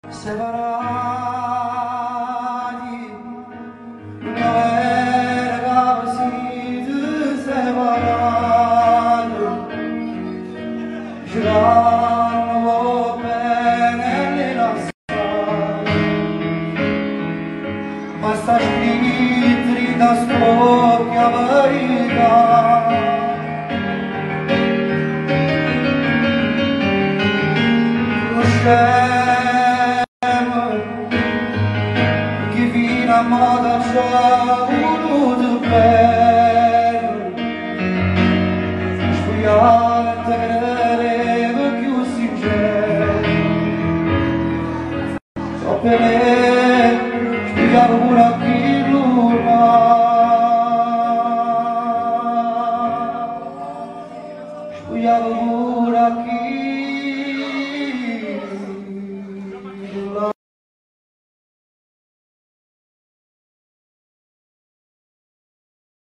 separati, una verga siete separati, girano bene nella strada, ma sta scritto da spocchia verità. Che fino a moda c'ha voluto bene, sfogliare te credevo più sincero, so per me, spiegavo pure a chi